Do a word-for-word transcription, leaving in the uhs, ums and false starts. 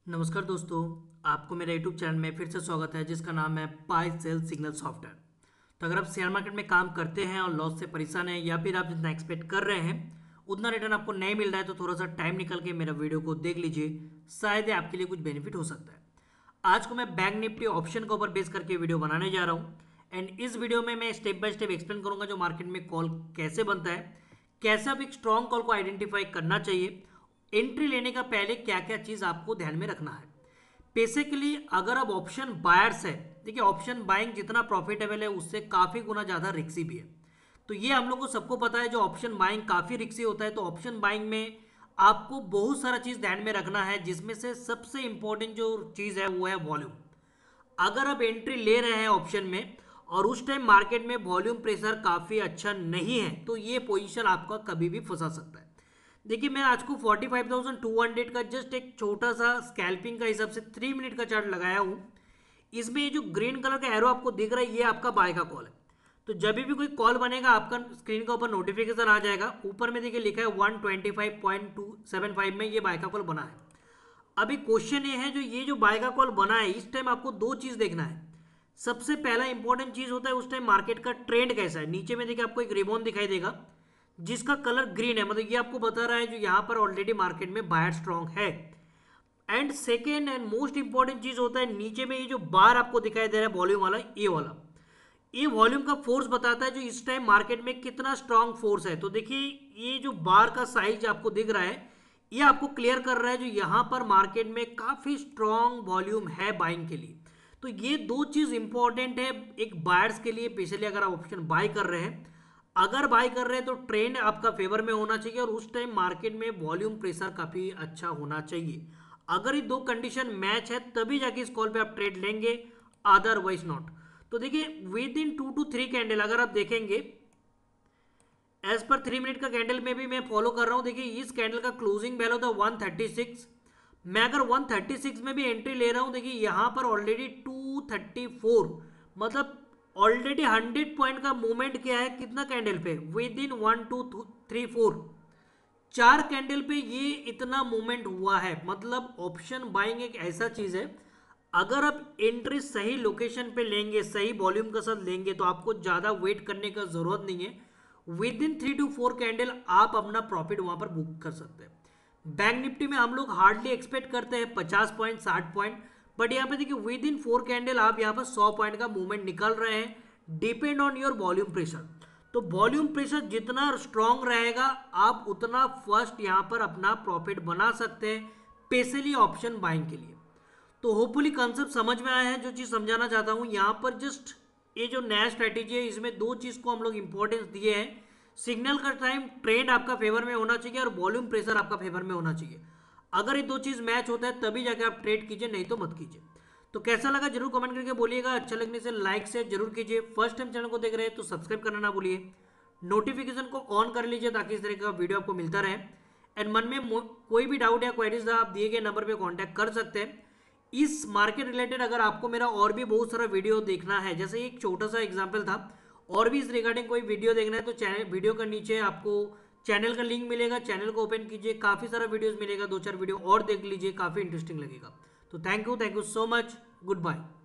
नमस्कार दोस्तों, आपको मेरे यूट्यूब चैनल में फिर से स्वागत है जिसका नाम है बाय सेल सिग्नल सॉफ्टवेयर। तो अगर आप शेयर मार्केट में काम करते हैं और लॉस से परेशान हैं या फिर आप जितना एक्सपेक्ट कर रहे हैं उतना रिटर्न आपको नहीं मिल रहा है तो थोड़ा सा टाइम निकल के मेरा वीडियो को देख लीजिए, शायद ये आपके लिए कुछ बेनिफिट हो सकता है। आज को मैं बैंक निफ्टी ऑप्शन के ऊपर बेस करके वीडियो बनाने जा रहा हूँ एंड इस वीडियो में मैं स्टेप बाय स्टेप एक्सप्लेन करूंगा जो मार्केट में कॉल कैसे बनता है, कैसे आप एक स्ट्रॉन्ग कॉल को आइडेंटिफाई करना चाहिए, एंट्री लेने का पहले क्या क्या चीज़ आपको ध्यान में रखना है। बेसिकली अगर आप ऑप्शन बायर्स है, देखिए ऑप्शन बाइंग जितना प्रॉफिटेबल है उससे काफ़ी गुना ज़्यादा रिक्सी भी है। तो ये हम लोग को सबको पता है, जो ऑप्शन बाइंग काफ़ी रिक्सी होता है। तो ऑप्शन बाइंग में आपको बहुत सारा चीज़ ध्यान में रखना है, जिसमें से सबसे इंपॉर्टेंट जो चीज़ है वो है वॉल्यूम। अगर आप एंट्री ले रहे हैं ऑप्शन में और उस टाइम मार्केट में वॉल्यूम प्रेशर काफ़ी अच्छा नहीं है तो ये पोजीशन आपका कभी भी फंसा सकता है। देखिए मैं आज को forty five thousand two hundred का जस्ट एक छोटा सा स्कैल्पिंग का हिसाब से थ्री मिनट का चार्ट लगाया हूँ। इसमें ये जो ग्रीन कलर का एरो आपको दिख रहा है ये आपका बाय का कॉल है। तो जब भी कोई कॉल बनेगा आपका स्क्रीन का ऊपर नोटिफिकेशन आ जाएगा, ऊपर में देखिए लिखा है one twenty five point two seven five में ये बाय का कॉल बना है। अभी क्वेश्चन ये है, जो ये जो बाय का कॉल बना है इस टाइम आपको दो चीज देखना है। सबसे पहला इंपॉर्टेंट चीज होता है उस टाइम मार्केट का ट्रेंड कैसा है। नीचे में देखिए आपको एक रिबॉन दिखाई देगा जिसका कलर ग्रीन है, मतलब ये आपको बता रहा है जो यहाँ पर ऑलरेडी मार्केट में बायर स्ट्रॉन्ग है। And second and most important चीज होता है नीचे में ये जो बार आपको दिखाई दे रहा है वॉल्यूम वाला, ये वाला, ये वॉल्यूम का फोर्स बताता है जो इस टाइम मार्केट में कितना स्ट्रांग फोर्स है। तो देखिए ये जो बार का साइज आपको दिख रहा है ये आपको क्लियर कर रहा है जो यहाँ पर मार्केट में काफी स्ट्रांग वॉल्यूम है बाइंग के लिए। तो ये दो चीज इंपॉर्टेंट है एक बायर्स के लिए, स्पेशली अगर आप ऑप्शन बाय कर रहे हैं। अगर बाय कर रहे हैं तो ट्रेंड आपका फेवर में होना चाहिए और उस टाइम मार्केट में वॉल्यूम प्रेशर काफी अच्छा होना चाहिए। अगर ये दो कंडीशन मैच है तभी जाके इस कॉल पे आप ट्रेड लेंगे, अदरवाइज नॉट। तो देखिए within two to three candle अगर आप देखेंगे एज पर थ्री मिनट का कैंडल में भी मैं फॉलो कर रहा हूं। देखिए इस कैंडल का क्लोजिंग वैल्यू था वन थर्टी सिक्स। मैं अगर वन थर्टी सिक्स में भी एंट्री ले रहा हूं, देखिए यहां पर ऑलरेडी टू थर्टी फोर, मतलब ऑलरेडी हंड्रेड पॉइंट का मूवमेंट किया है कितना कैंडल पे, within one two three four, चार कैंडल पे ये इतना मूवमेंट हुआ है। मतलब ऑप्शन बाइंग एक ऐसा चीज है, अगर आप एंट्री सही लोकेशन पे लेंगे, सही वॉल्यूम के साथ लेंगे तो आपको ज्यादा वेट करने का जरूरत नहीं है। Within three to four candle आप अपना प्रॉफिट वहां पर बुक कर सकते हैं। बैंक निफ्टी में हम लोग हार्डली एक्सपेक्ट करते हैं पचास पॉइंट साठ पॉइंट, बट यहाँ पे देखिए विद इन फोर कैंडल आप यहाँ पर सौ पॉइंट का मूवमेंट निकल रहे हैं। Depend on your volume pressure. तो वॉल्यूम प्रेशर जितना स्ट्रांग रहेगा आप उतना फर्स्ट यहाँ पर अपना प्रॉफिट बना सकते हैं, स्पेशली ऑप्शन बाइंग के लिए। तो होपफुली कंसेप्ट समझ में आया है। जो चीज समझाना चाहता हूँ यहाँ पर, जस्ट ये जो नया स्ट्रेटेजी है इसमें दो चीज को हम लोग इंपॉर्टेंस दिए हैं। सिग्नल का टाइम ट्रेंड आपका फेवर में होना चाहिए और वॉल्यूम प्रेशर आपका फेवर में होना चाहिए। अगर ये दो चीज मैच होता है तभी जाके आप ट्रेड कीजिए, नहीं तो मत कीजिए। तो कैसा लगा जरूर कमेंट करके बोलिएगा। अच्छा लगने से लाइक शेयर जरूर कीजिए। फर्स्ट टाइम चैनल को देख रहे हैं तो सब्सक्राइब करना ना भूलिए। नोटिफिकेशन को ऑन कर लीजिए ताकि इस तरह का वीडियो आपको मिलता रहे। एंड मन में कोई भी डाउट या क्वेरीज आप दिए गए नंबर पर कॉन्टैक्ट कर सकते हैं। इस मार्केट रिलेटेड अगर आपको मेरा और भी बहुत सारा वीडियो देखना है, जैसे एक छोटा सा एग्जांपल था, और भी इस रिगार्डिंग कोई वीडियो देखना है तो चैनल वीडियो के नीचे आपको चैनल का लिंक मिलेगा, चैनल को ओपन कीजिए, काफ़ी सारा वीडियोस मिलेगा, दो चार वीडियो और देख लीजिए, काफ़ी इंटरेस्टिंग लगेगा। तो thank you thank you so much, good bye.